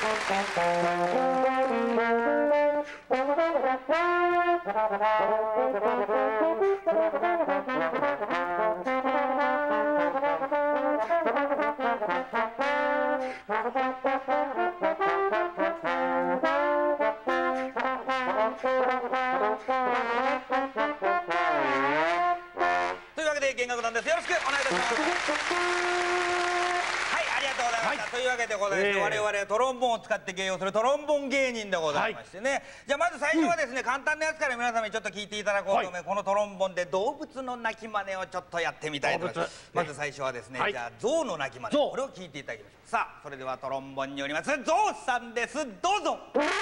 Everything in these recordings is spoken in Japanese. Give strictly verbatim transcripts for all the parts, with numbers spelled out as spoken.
というわけで弦楽団です。よろしくお願いいたします。はい、ありがとうございました。というわけでございまして、我々はトロンボーンを使って芸をするトロンボーン芸人でございましてね。じゃあまず最初はですね、簡単なやつから皆様にちょっと聞いていただこうと思い、このトロンボーンで動物の鳴き真似をちょっとやってみたいと思います。まず最初はですね、じゃあ象の鳴き真似、これを聞いていただきましょう。さあ、それではトロンボーンによります象さんです。どうぞ。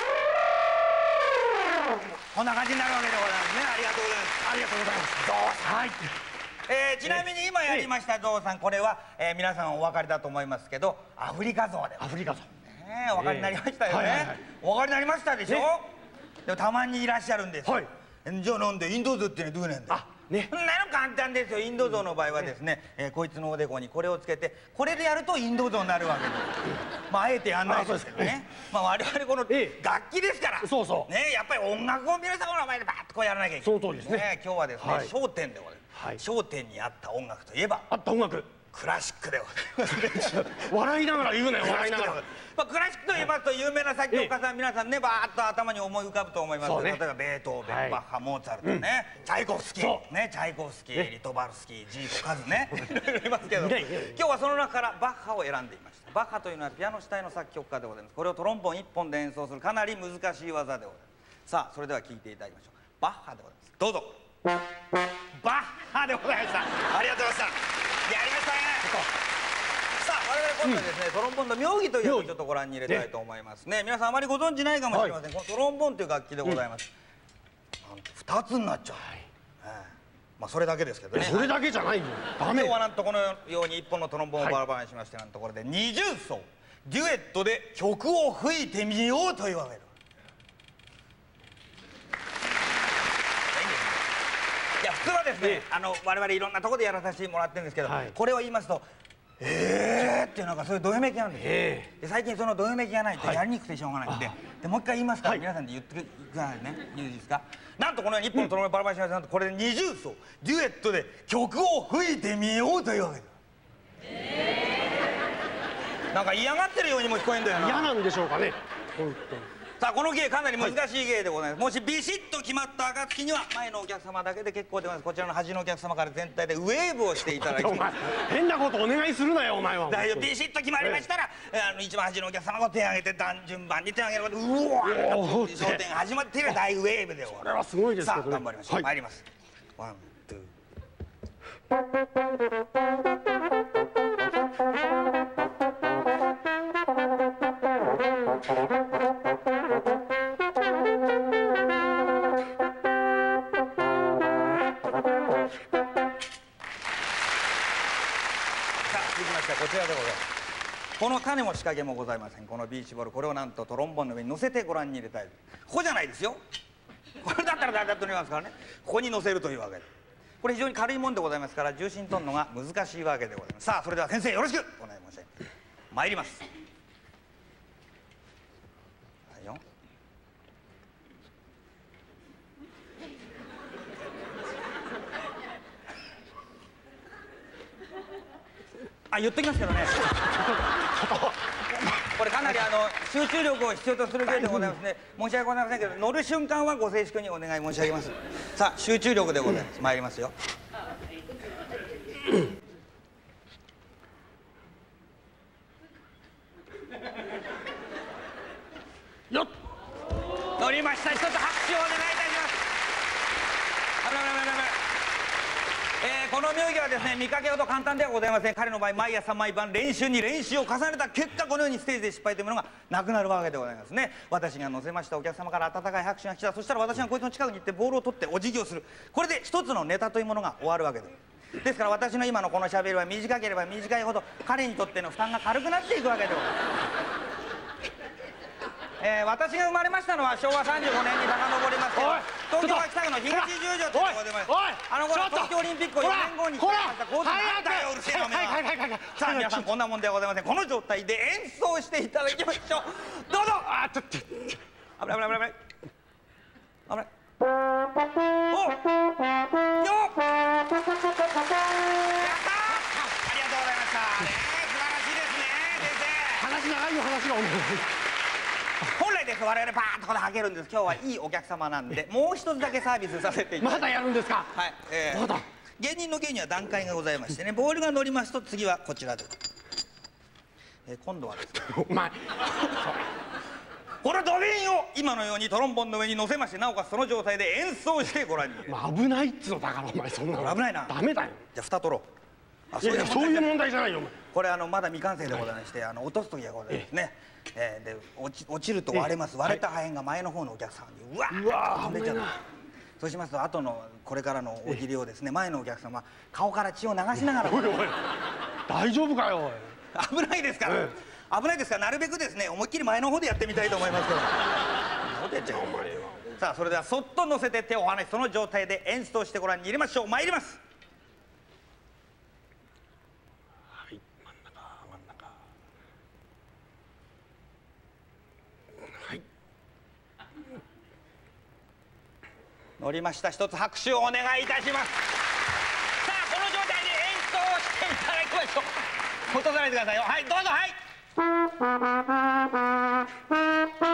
こんな感じになるわけでございますね。ありがとうございます。ありがとうございます。象さん。はい。えー、ちなみに今やりました象さん、これは、えー、皆さんお分かりだと思いますけど、アフリカ象でアフリカ象ね、お分かりになりましたよね。お分かりになりましたでしょ。でもたまにいらっしゃるんです。じゃあなんでインド象ってどうなんだよ。ね、そんなの簡単ですよ。インド象の場合はですね、えー、こいつのおでこにこれをつけて、これでやるとインド象になるわけです。まああえてやんないですけどね。まあ我々この楽器ですから、そうそうね、やっぱり音楽を皆様の前でバーッとこうやらなきゃいけない。その通りですね。今日はですね、笑点でございます。笑点にあった音楽といえば、あった音楽、クラシックでございます。笑いながら言うなよ、笑いながら。まあクラシックと言いますと有名な作曲家さん皆さんね、バーッと頭に思い浮かぶと思います。例えばベートーベン、バッハ、モーツァルトね、チャイコフスキーね、チャイコフスキー、リトバルスキー、ジーコ、カズね、いろいろいますけど、今日はその中からバッハを選んでいました。バッハというのはピアノ主体の作曲家でございます。これをトロンボーン一本で演奏するかなり難しい技でございます。さあそれでは聴いていただきましょう。バッハでございます。どうぞ。バッハでございました。ありがとうございました。やりましたね。さあ我々今度はですね、トロンボーンの妙義というのをちょっとご覧に入れたいと思いますね。皆さんあまりご存知ないかもしれません。このトロンボーンという楽器でございます。ふたつになっちゃう。まあそれだけですけどね。それだけじゃないよ。今日はなんとこのように一本のトロンボーンをバラバラにしまして、なんとこれで二重奏デュエットで曲を吹いてみようというわけで。いや普通はですね、あの我々いろんなところでやらさせてもらってるんですけど、これを言いますと「えー」っていうなんかそういうどよめきなんですよ。で最近そのどよめきがないとやりにくくてしょうがないんで、でもう一回言いますから皆さんで言ってくださいね。いいですか。なんとこのように一本のトロンボーンバラバラにしまして、なんとこれで二重奏デュエットで曲を吹いてみようというわけだ。なんか嫌がってるようにも聞こえんだよな。嫌なんでしょうかね。本当に。さあこの芸かなり難しい芸でございます。もしビシッと決まった暁には前のお客様だけで結構でございます。こちらの端のお客様から全体でウェーブをしていただきます。変なことお願いするなよお前は。大丈夫。ビシッと決まりましたら、あの一番端のお客様が手を挙げて順番に手を挙げることでうわーっと笑点が始まっている大ウェーブでございます。これはすごいですけどね。さあ頑張りましょう。参ります。ワンツー。こちらでございます。この種も仕掛けもございません。このビーチボール、これをなんとトロンボーンの上に乗せてご覧に入れたい。ここじゃないですよ。これだったら誰だって乗りますからね。ここに乗せるというわけで、これ非常に軽いもんでございますから重心取るのが難しいわけでございます。さあそれでは先生よろしくお願い申し上げます。参ります。はいよ。あ、言っときますけどねこれかなりあの集中力を必要とする芸でございますね。申し訳ございませんけど乗る瞬間はご静粛にお願い申し上げます。さあ集中力でございます。参りますよ。よっ乗りました。一つ拍手をお願いいたします。えー、この妙義はですね見かけほど簡単ではございません。彼の場合毎朝毎晩練習に練習を重ねた結果このようにステージで失敗というものがなくなるわけでございますね。私が乗せましたお客様から温かい拍手が来た。そしたら私がこいつの近くに行ってボールを取ってお辞儀をする。これで一つのネタというものが終わるわけです。ですから私の今のこのしゃべりは短ければ短いほど彼にとっての負担が軽くなっていくわけでございます。えー、私が生まれましたのはしょうわさんじゅうごねんに遡りますけど、 東京秋田区の東十条というところでございます。あのこれ東京オリンピックをよねんごに控えました交通なんだよ、うるせえなおめえは。さあ皆さんこんなもんではございません。この状態で演奏していただきましょう。どうぞ。あちょっと危ない危ない危ない危ない危ない。およっやったー。ありがとうございました。ね、素晴らしいですね先生。 話長いよ話が。 本来です我々バーッとこれはけるんです。今日はいいお客様なんでもう一つだけサービスさせていただきます。 まだやるんですか。 はい、えー、 まだ芸人の芸には段階がございましてね、ボールが乗りますと次はこちらで、えー、今度はですねお前このドビンを今のようにトロンボンの上に乗せまして、なおかつその状態で演奏してご覧に入れる。 まあ危ないっつうのだからお前そんなの危ないな。 ダメだよ。 じゃあ蓋取ろう。あいやいやそういう問題じゃないよお前。 これあのまだ未完成でございまして、あの落とす時がございますね。えー、で落ち落ちると割れます。割れた破片が前の方のお客さんにうわーうわー飛んでっちゃう。そうしますと後のこれからのおじりをですね、前のお客様は顔から血を流しながらおいおい大丈夫かよおい。 危ないですから、危ないですから、なるべくですね思いっきり前の方でやってみたいと思いますけど。さあそれではそっと乗せて手を離し、その状態で演奏してご覧に入れましょう。参ります。 はい真ん中真ん中。はい乗りました。一つ拍手をお願いいたします。さあこの状態で演奏していただきましょう。落とさないでくださいよ。はいどうぞ。はい